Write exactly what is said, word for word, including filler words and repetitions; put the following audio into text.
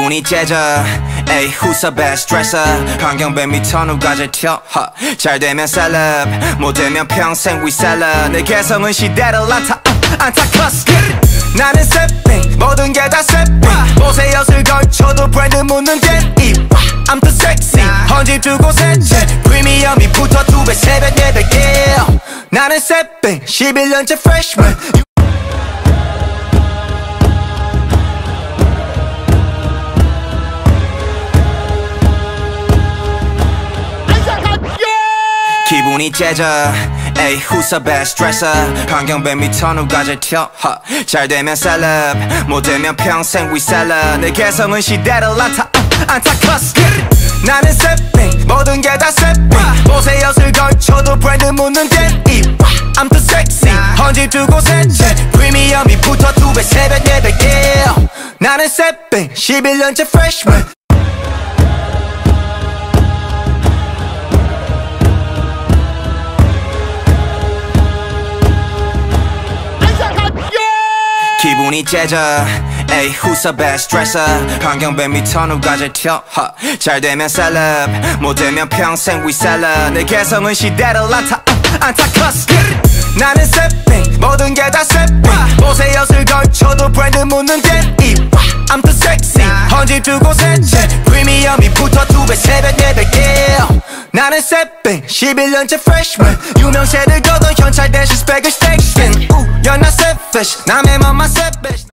기분이 째져 에이 후서배 스트레스 환경배 밑터 누가 잘 튀어 잘 되면 셀럽 못 되면 평생 위셀러 내 개성은 시대를 안타 안타커스 나는 세핑 모든 게 다 세핑 옷에 엿을 걸쳐도 브랜드 묻는 데입 I'm too sexy 헌집 두 곳에 프리미엄이 붙어 두 배 세 배 네 배 yeah. 나는 세핑 십일 년째 freshman 기분이 째져 에이 후서배 스트레스 환경배 밑터 누가 잘 튀어 잘 되면 셀럽 못 되면 평생 위셀러 내 개성은 시대를 안타 안타커스 나는 세핑 모든 게 다 세핑 옷에 엿을 걸쳐도 브랜드 묻는 데입 I'm too sexy 헌집 두 곳에 프리미엄이 붙어 두 배 세 배 네 배 yeah. 나는 세핑 십일 년째 freshman 기분이 째져 에이 후서배 스트레스 환경배 밑터 누가 잘 튀어 잘 되면 셀럽 못 되면 평생 위셀러 내 개성은 시대를 안타 안타커스 나는 세핑 모든 게 다 세핑 옷에 엿을 걸쳐도 브랜드 묻는 데입 I'm too sexy 헌집 두 곳에 프리미엄이 붙어 두 배 세 배 네 배 yeah. 나는 세핑 십일 년째 freshman 유명세를 거둔 현찰 대신 스펙을 스택신 You're not selfish 남의 맘만 selfish